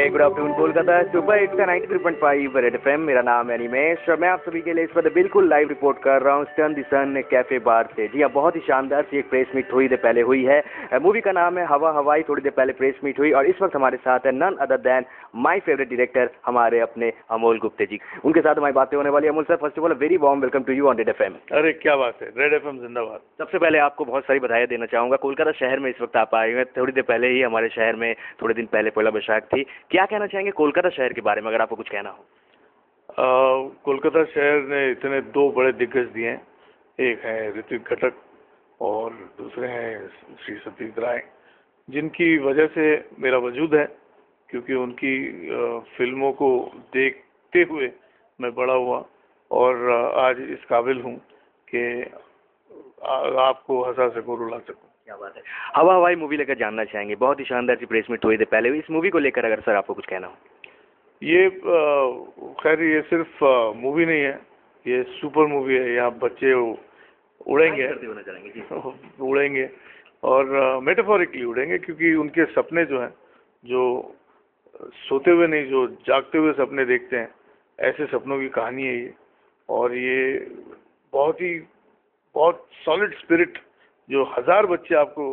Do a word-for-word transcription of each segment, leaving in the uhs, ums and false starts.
Morning, good afternoon Kolkata, super hits का ninety three point five Red FM. मेरा नाम है अनिमेश और मैं आप सभी के लिए इस वक्त बिल्कुल लाइव रिपोर्ट कर रहा हूँ stern the sun cafe bar से। जी हाँ, बहुत ही शानदार सी एक प्रेस मीट थोड़ी देर पहले हुई है। मूवी का नाम है हवा हवाई। थोड़ी देर पहले प्रेस मीट हुई और इस वक्त हमारे साथ है none other than my favourite director हमारे अपने अमोल गुप्ते जी। उनके साथ हमारी बातें होने वाली। Amol sir, first of all very warm welcome to you on Red FM. अरे क्या बात है, रेड एफएम जिंदाबाद। सबसे पहले आपको बहुत सारी बधाई देना चाहूंगा। कोलकाता शहर में इस वक्त आप आए हुए हैं। थोड़ी देर पहले ही हमारे शहर में थोड़े दिन पहले पहला बैशाख थी। क्या कहना चाहेंगे कोलकाता शहर के बारे में, अगर आपको कुछ कहना हो? कोलकाता शहर ने इतने दो बड़े दिग्गज दिए हैं, एक है ऋत्विक घटक और दूसरे हैं श्री सतीश राय, जिनकी वजह से मेरा वजूद है, क्योंकि उनकी आ, फिल्मों को देखते हुए मैं बड़ा हुआ और आज इस काबिल हूँ कि आपको हंसा सकूं, रुला सकूं। क्या बात है। हवा हवाई मूवी लेकर जानना चाहेंगे, बहुत ही शानदार सी प्रेस मीट हुई थी पहले। इस मूवी को लेकर अगर सर आपको कुछ कहना हो? ये खैर ये सिर्फ मूवी नहीं है, ये सुपर मूवी है। यहाँ बच्चे उड़ेंगे उड़ेंगे और मेटाफोरिकली उड़ेंगे, क्योंकि उनके सपने जो हैं, जो सोते हुए नहीं, जो जागते हुए सपने देखते हैं, ऐसे सपनों की कहानी है ये। और ये बहुत ही बहुत सॉलिड स्पिरिट, जो हजार बच्चे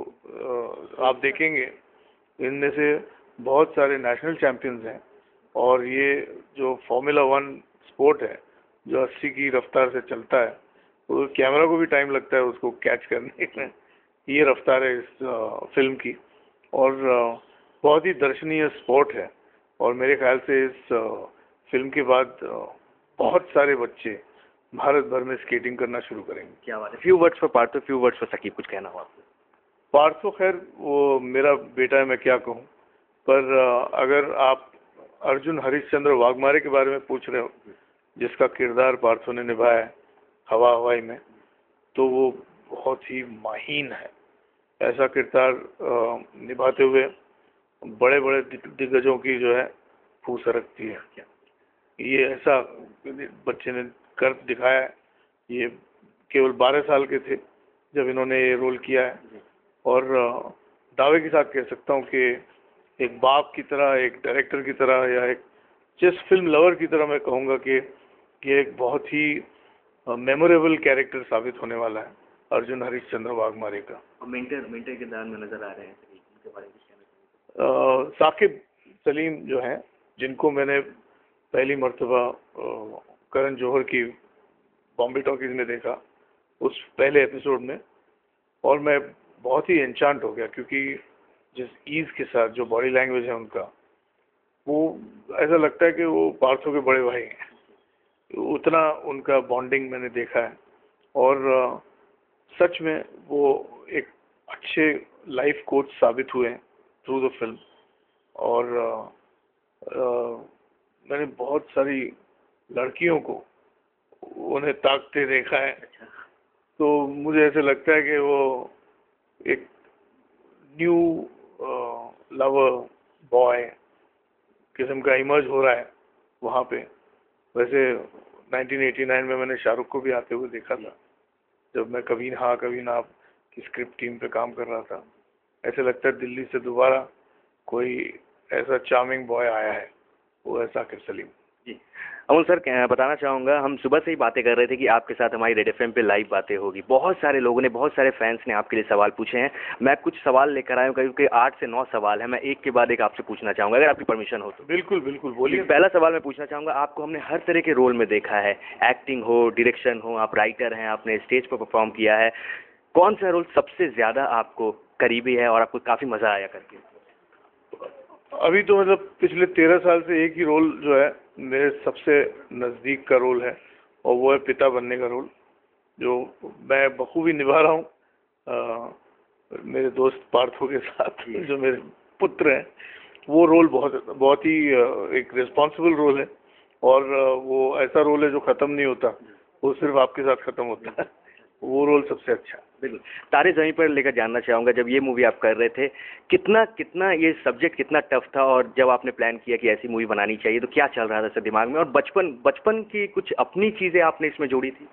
आपको आप देखेंगे, इनमें से बहुत सारे नेशनल चैंपियंस हैं। और ये जो फॉर्मूला वन स्पोर्ट है, जो अस्सी की रफ्तार से चलता है, तो कैमरा को भी टाइम लगता है उसको कैच करने में। ये रफ्तार है इस फिल्म की और बहुत ही दर्शनीय स्पोर्ट है। और मेरे ख्याल से इस फिल्म के बाद बहुत सारे बच्चे भारत भर में स्केटिंग करना शुरू करेंगे। क्या बात है। Few words for Partho, few words for Saqib, कुछ कहना हो आपको? पार्थो खैर वो मेरा बेटा है, मैं क्या कहूँ। पर अगर आप अर्जुन हरिश्चंद्र वाघमारे के बारे में पूछ रहे हो, जिसका किरदार पार्थो ने निभाया है हवा हवाई में, तो वो बहुत ही माहीन है। ऐसा किरदार निभाते हुए बड़े बड़े दिग्गजों की जो है फूस सरकती है। ये ऐसा बच्चे ने कर दिखाया है। ये केवल बारह साल के थे जब इन्होंने ये रोल किया है और दावे के साथ कह सकता हूँ कि एक बाप की तरह, एक डायरेक्टर की तरह, या एक जिस फिल्म लवर की तरह मैं कहूँगा कि ये एक बहुत ही मेमोरेबल कैरेक्टर साबित होने वाला है अर्जुन हरिश्चंद्र वाघमारे का। मेंटर मेंटर किरदार में नजर आ रहे हैं, इनके बारे में साकिब सलीम जो हैं, जिनको मैंने पहली मर्तबा करण जौहर की बॉम्बे टॉकीज में देखा उस पहले एपिसोड में, और मैं बहुत ही एंचांट हो गया, क्योंकि जिस ईज के साथ जो बॉडी लैंग्वेज है उनका, वो ऐसा लगता है कि वो पार्थो के बड़े भाई हैं। उतना उनका बॉन्डिंग मैंने देखा है और सच में वो एक अच्छे लाइफ कोच साबित हुए हैं थ्रू द फिल्म। और आ, आ, मैंने बहुत सारी लड़कियों को उन्हें ताकते देखा है, तो मुझे ऐसे लगता है कि वो एक न्यू लवर बॉय किस्म का इमर्ज हो रहा है वहाँ पे। वैसे नाइनटीन एटी नाइन में मैंने शाहरुख को भी आते हुए देखा था, जब मैं कभी हाँ कभी ना की स्क्रिप्ट टीम पे काम कर रहा था। ऐसे लगता है दिल्ली से दोबारा कोई ऐसा चार्मिंग बॉय आया है, वो है साकिब सलीम जी। अमोल सर, बताना चाहूँगा, हम सुबह से ही बातें कर रहे थे कि आपके साथ हमारी रेड एफएम पे लाइव बातें होगी। बहुत सारे लोगों ने, बहुत सारे फैंस ने आपके लिए सवाल पूछे हैं। मैं कुछ सवाल लेकर आया हूँ, क्योंकि आठ से नौ सवाल है। मैं एक के बाद एक आपसे पूछना चाहूँगा, अगर आपकी परमिशन हो तो। बिल्कुल बिल्कुल, बोलिए। पहला सवाल मैं पूछना चाहूँगा, आपको हमने हर तरह के रोल में देखा है, एक्टिंग हो, डायरेक्शन हो, आप राइटर हैं, आपने स्टेज पर परफॉर्म किया है। कौन सा रोल सबसे ज़्यादा आपको करीबी है और आपको काफ़ी मज़ा आया करके? अभी तो मतलब पिछले तेरह साल से एक ही रोल जो है मेरे सबसे नज़दीक का रोल है, और वो है पिता बनने का रोल, जो मैं बखूबी निभा रहा हूँ मेरे दोस्त पार्थो के साथ, जो मेरे पुत्र हैं। वो रोल बहुत बहुत ही एक रिस्पॉन्सिबल रोल है, और वो ऐसा रोल है जो ख़त्म नहीं होता, वो सिर्फ आपके साथ ख़त्म होता है। वो रोल सबसे अच्छा। बिल्कुल। तारे ज़मीं पर लेकर जानना चाहूँगा, जब ये मूवी आप कर रहे थे, कितना कितना ये सब्जेक्ट कितना टफ था, और जब आपने प्लान किया कि ऐसी मूवी बनानी चाहिए, तो क्या चल रहा था सर दिमाग में, और बचपन बचपन की कुछ अपनी चीज़ें आपने इसमें जोड़ी थी?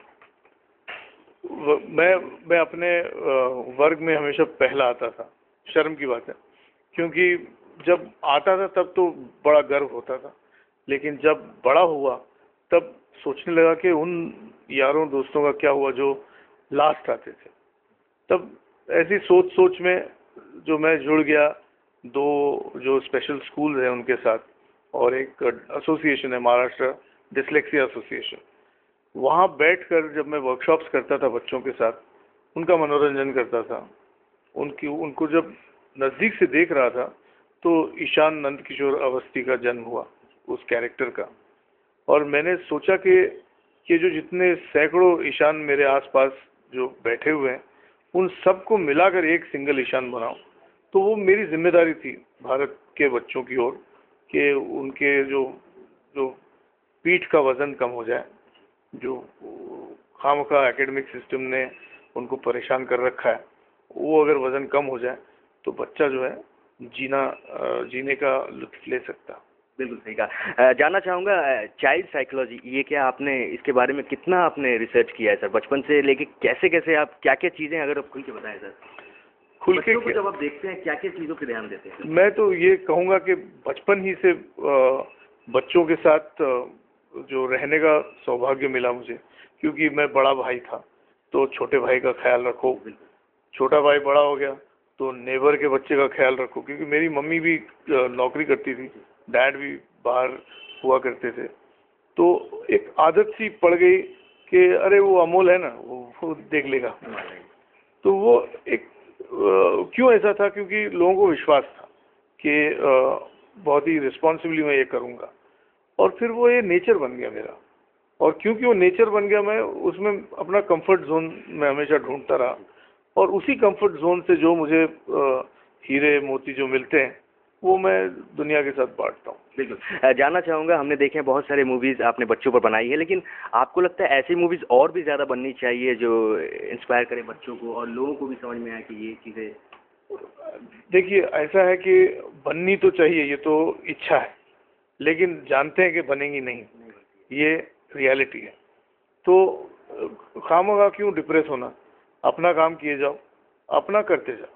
मैं मैं अपने वर्ग में हमेशा पहला आता था। शर्म की बात है, क्योंकि जब आता था तब तो बड़ा गर्व होता था, लेकिन जब बड़ा हुआ तब सोचने लगा कि उन यारों दोस्तों का क्या हुआ जो लास्ट आते थे। तब ऐसी सोच सोच में जो मैं जुड़ गया दो जो स्पेशल स्कूल हैं उनके साथ, और एक एसोसिएशन है महाराष्ट्र डिसलेक्सिया एसोसिएशन। वहाँ बैठकर जब मैं वर्कशॉप्स करता था बच्चों के साथ, उनका मनोरंजन करता था, उनकी उनको जब नज़दीक से देख रहा था तो ईशान नंद किशोर अवस्थी का जन्म हुआ उस कैरेक्टर का। और मैंने सोचा कि ये जो जितने सैकड़ों ईशान मेरे आसपास जो बैठे हुए हैं उन सबको मिलाकर एक सिंगल ईशान बनाऊं। तो वो मेरी जिम्मेदारी थी भारत के बच्चों की ओर कि उनके जो जो पीठ का वजन कम हो जाए, जो खामखा एकेडमिक सिस्टम ने उनको परेशान कर रखा है, वो अगर वजन कम हो जाए तो बच्चा जो है जीना जीने का लुत्फ ले सकता। बिल्कुल सही कहा। जानना चाहूँगा चाइल्ड साइकोलॉजी, ये क्या आपने इसके बारे में कितना आपने रिसर्च किया है सर, बचपन से लेके कैसे कैसे आप क्या क्या चीज़ें अगर आप खुल के बताएं सर। खुल के जब आप देखते हैं क्या क्या चीज़ों पे ध्यान देते हैं? मैं तो ये कहूँगा कि बचपन ही से बच्चों के साथ जो रहने का सौभाग्य मिला मुझे, क्योंकि मैं बड़ा भाई था तो छोटे भाई का ख्याल रखो, छोटा भाई बड़ा हो गया तो नेबर के बच्चे का ख्याल रखो, क्योंकि मेरी मम्मी भी नौकरी करती थी, डैड भी बाहर हुआ करते थे। तो एक आदत सी पड़ गई कि अरे वो अमोल है ना, वो, वो देख लेगा। तो वो एक क्यों ऐसा था, क्योंकि लोगों को विश्वास था कि बहुत ही रिस्पॉन्सिबली मैं ये करूँगा, और फिर वो ये नेचर बन गया मेरा। और क्योंकि वो नेचर बन गया, मैं उसमें अपना कंफर्ट जोन में हमेशा ढूंढता रहा, और उसी कंफर्ट जोन से जो मुझे हीरे मोती जो मिलते हैं वो मैं दुनिया के साथ बांटता हूँ। बिल्कुल। जानना चाहूँगा, हमने देखे हैं बहुत सारे मूवीज़ आपने बच्चों पर बनाई है, लेकिन आपको लगता है ऐसी मूवीज़ और भी ज़्यादा बननी चाहिए जो इंस्पायर करे बच्चों को और लोगों को भी समझ में आए कि ये चीज़ें। देखिए, ऐसा है कि बननी तो चाहिए, ये तो इच्छा है, लेकिन जानते हैं कि बनेंगी नहीं, ये रियलिटी है। तो खामखा क्यों डिप्रेस होना, अपना काम किए जाओ, अपना करते जाओ।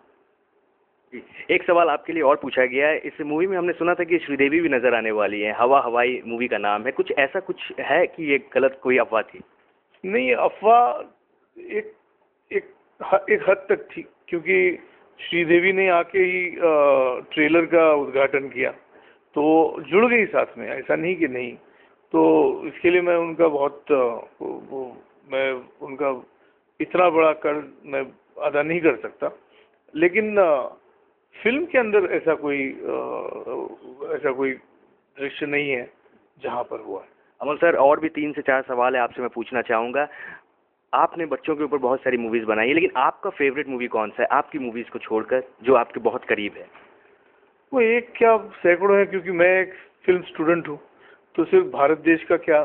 एक सवाल आपके लिए और पूछा गया है, इस मूवी में हमने सुना था कि श्रीदेवी भी नजर आने वाली है, हवा हवाई मूवी का नाम है, कुछ ऐसा कुछ है कि ये गलत कोई अफवाह थी? नहीं, अफवाह एक एक एक हद तक थी, क्योंकि श्रीदेवी ने आके ही ट्रेलर का उद्घाटन किया तो जुड़ गई साथ में, ऐसा नहीं कि नहीं। तो इसके लिए मैं उनका बहुत वो मैं उनका इतना बड़ा कर्ज मैं अदा नहीं कर सकता, लेकिन फिल्म के अंदर ऐसा कोई ऐसा कोई दृश्य नहीं है जहाँ पर हुआ है। अमल सर, और भी तीन से चार सवाल है आपसे मैं पूछना चाहूँगा। आपने बच्चों के ऊपर बहुत सारी मूवीज़ बनाई है, लेकिन आपका फेवरेट मूवी कौन सा है आपकी मूवीज़ को छोड़कर, जो आपके बहुत करीब है? वो एक क्या सैकड़ों है, क्योंकि मैं एक फिल्म स्टूडेंट हूँ, तो सिर्फ भारत देश का क्या,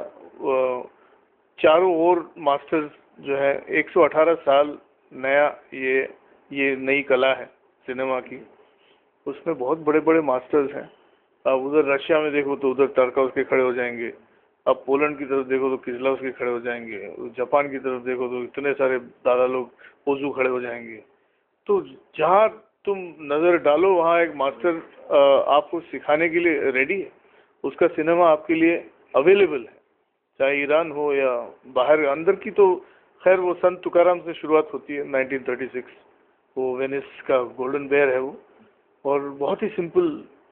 चारों ओर मास्टर्स जो है, एक सौ अठारह साल नया ये ये नई कला है सिनेमा की, उसमें बहुत बड़े बड़े मास्टर्स हैं। अब उधर रशिया में देखो तो उधर टार्कोव्स्की खड़े हो जाएंगे, अब पोलैंड की तरफ देखो तो किस्लोव्स्की खड़े हो जाएंगे, जापान की तरफ देखो तो इतने सारे दादा लोग ओजू खड़े हो जाएंगे। तो जहाँ तुम नज़र डालो वहाँ एक मास्टर आपको सिखाने के लिए रेडी है, उसका सिनेमा आपके लिए अवेलेबल है, चाहे ईरान हो या बाहर। अंदर की तो खैर वो संत तुकाराम से शुरुआत होती है नाइनटीन थर्टी सिक्स, वो वेनिस का गोल्डन बेयर है वो, और बहुत ही सिंपल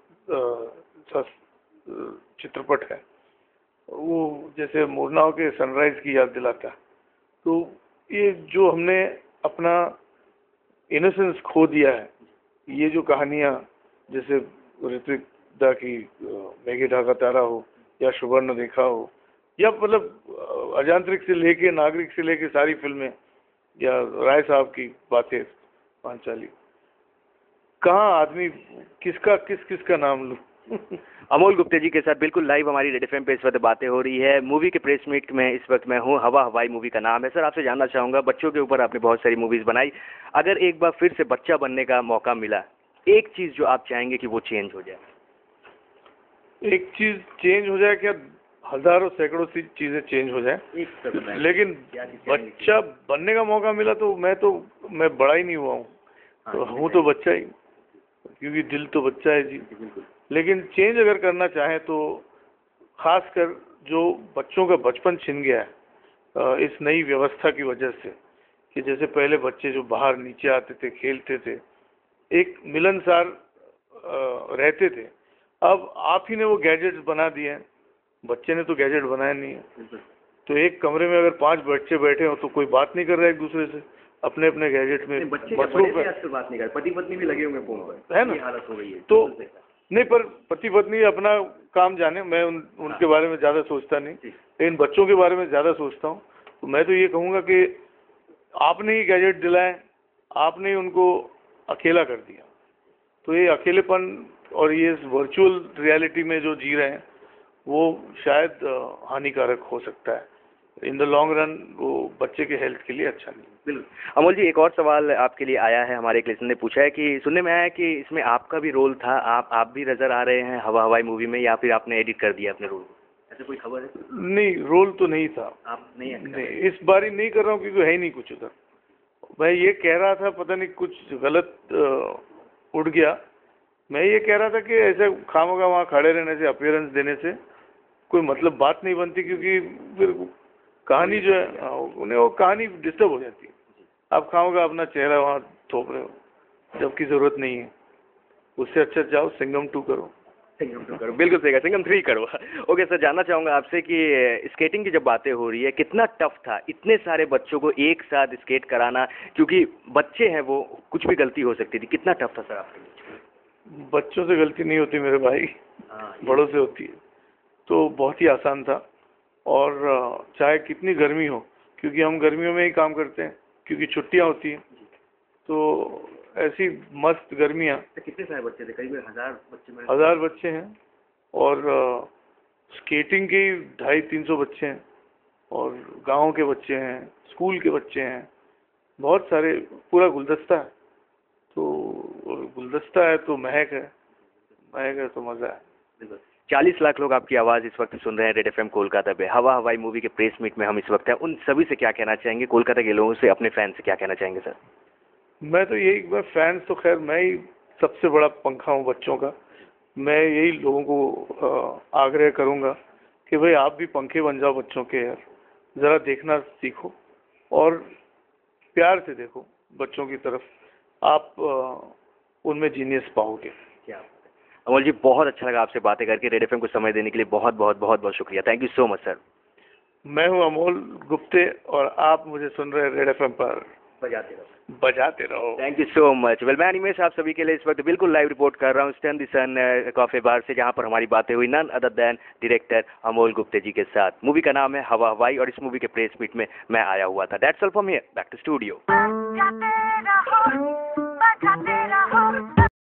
चित्रपट है वो, जैसे मुरनाव के सनराइज की याद दिलाता है। तो ये जो हमने अपना इनोसेंस खो दिया है, ये जो कहानियाँ जैसे ऋत्विक दा की मेघे ढाका तारा हो या सुवर्ण देखा हो, या मतलब अजांत्रिक से लेके नागरिक से लेके सारी फिल्में, या राय साहब की बातें पांचाली, कहाँ आदमी किसका किस किस का नाम लूं। अमोल गुप्ता जी के साथ बिल्कुल लाइव हमारी रेड एफएम पे इस वक्त बातें हो रही है। मूवी के प्रेस मीट में इस वक्त मैं हूँ, हवा हवाई मूवी का नाम है। सर, आपसे जानना चाहूँगा, बच्चों के ऊपर आपने बहुत सारी मूवीज़ बनाई, अगर एक बार फिर से बच्चा बनने का मौका मिला, एक चीज़ जो आप चाहेंगे कि वो चेंज हो जाए? एक चीज़ चेंज हो जाए क्या, हज़ारों सैकड़ों सी चीज़ें चेंज हो जाए, लेकिन बच्चा बनने का मौका मिला तो मैं तो मैं बड़ा ही नहीं हुआ हूँ, तो हूँ तो बच्चा ही। क्योंकि दिल तो बच्चा है जी। लेकिन चेंज अगर करना चाहें तो खासकर जो बच्चों का बचपन छिन गया है इस नई व्यवस्था की वजह से, कि जैसे पहले बच्चे जो बाहर नीचे आते थे, खेलते थे, एक मिलनसार रहते थे, अब आप ही ने वो गैजेट्स बना दिए हैं। बच्चे ने तो गैजेट बनाया नहीं है, तो एक कमरे में अगर पांच बच्चे बैठे हो तो कोई बात नहीं कर रहा है एक दूसरे से, अपने अपने गैजेट में बच्चे बात नहीं कर, पति पत्नी भी लगे होंगे फोन पर, है ना? ये हालत हो गई है। तो नहीं, पर पति पत्नी अपना काम जाने, मैं उन, उनके बारे में ज्यादा सोचता नहीं, लेकिन बच्चों के बारे में ज्यादा सोचता हूँ। तो मैं तो ये कहूँगा कि आपने ही गैजेट दिलाए, आपने ही उनको अकेला कर दिया। तो ये अकेलेपन और ये वर्चुअल रियलिटी में जो जी रहे हैं वो शायद हानिकारक हो सकता है इन द लॉन्ग रन, वो बच्चे के हेल्थ के लिए अच्छा नहीं। बिल्कुल। अमोल जी, एक और सवाल आपके लिए आया है, हमारे एक लिसनर ने पूछा है कि सुनने में आया है कि इसमें आपका भी रोल था, आप आप भी नजर आ रहे हैं हवा हवाई मूवी में, या फिर आपने एडिट कर दिया अपने रोल को, ऐसे कोई खबर है? नहीं, रोल तो नहीं था। आप नहीं नहीं, इस बार ही नहीं कर रहा हूँ क्योंकि है ही नहीं कुछ उधर। मैं ये कह रहा था, पता नहीं कुछ गलत उड़ गया। मैं ये कह रहा था कि ऐसे खामोगा वहाँ खड़े रहने से, अपीयरेंस देने से कोई मतलब बात नहीं बनती, क्योंकि फिर कहानी जो है उन्हें वो कहानी डिस्टर्ब हो जाती है। आप खाओगा अपना चेहरा वहाँ थोप रहे हो जबकि जरूरत नहीं है, उससे अच्छा जाओ सिंघम टू करो। सिंघम टू करो, बिल्कुल सही, सिंघम थ्री करो। ओके सर, जानना चाहूँगा आपसे कि स्केटिंग की जब बातें हो रही है, कितना टफ था इतने सारे बच्चों को एक साथ स्केट कराना, क्योंकि बच्चे हैं वो, कुछ भी गलती हो सकती थी, कितना टफ था सर आपके लिए? बच्चों से गलती नहीं होती मेरे भाई, बड़ों से होती है। तो बहुत ही आसान था, और चाहे कितनी गर्मी हो, क्योंकि हम गर्मियों में ही काम करते हैं क्योंकि छुट्टियां होती हैं, तो ऐसी मस्त गर्मियां। तो कितने सारे बच्चे थे? करीब हजार बच्चे में हजार बच्चे हैं, और स्केटिंग के ढाई तीन सौ बच्चे हैं, और गांव के बच्चे हैं, स्कूल के बच्चे हैं, बहुत सारे, पूरा गुलदस्ता है। तो गुलदस्ता है तो महक है, महक है तो मजा है। चालीस लाख लोग आपकी आवाज़ इस वक्त सुन रहे हैं रेड एफ एम कोलकाता पे। हवा हवाई मूवी के प्रेस मीट में हम इस वक्त हैं, उन सभी से क्या कहना चाहेंगे, कोलकाता के लोगों से, अपने फैन से क्या कहना चाहेंगे सर? मैं तो यही, मैं फैंस तो खैर मैं ही सबसे बड़ा पंखा हूँ बच्चों का। मैं यही लोगों को आग्रह करूँगा कि भाई आप भी पंखे बन जाओ बच्चों के यार, ज़रा देखना सीखो और प्यार से देखो बच्चों की तरफ, आप उनमें जीनियस पाओगे। क्या अमोल जी, बहुत अच्छा लगा आपसे बातें करके, रेड एफ एम को समय देने के लिए बहुत बहुत बहुत बहुत शुक्रिया। Thank you so much sir. मैं हूँ अमोल गुप्ते और आप मुझे सुन रहे हैं रेड एफ एम पर। बजाते रहो, बजाते रहो। Thank you so much. Well, मैं अनिमेश आप सभी के लिए इस वक्त बिल्कुल लाइव रिपोर्ट कर रहा हूँ stern the sun coffee bar से, जहाँ पर हमारी बातें हुई none other than director Amol Gupte ji के साथ। मूवी का नाम है हवा हवाई, और इस मूवी के प्रेस मीट में मैं आया हुआ था। That's all from here, back to studio.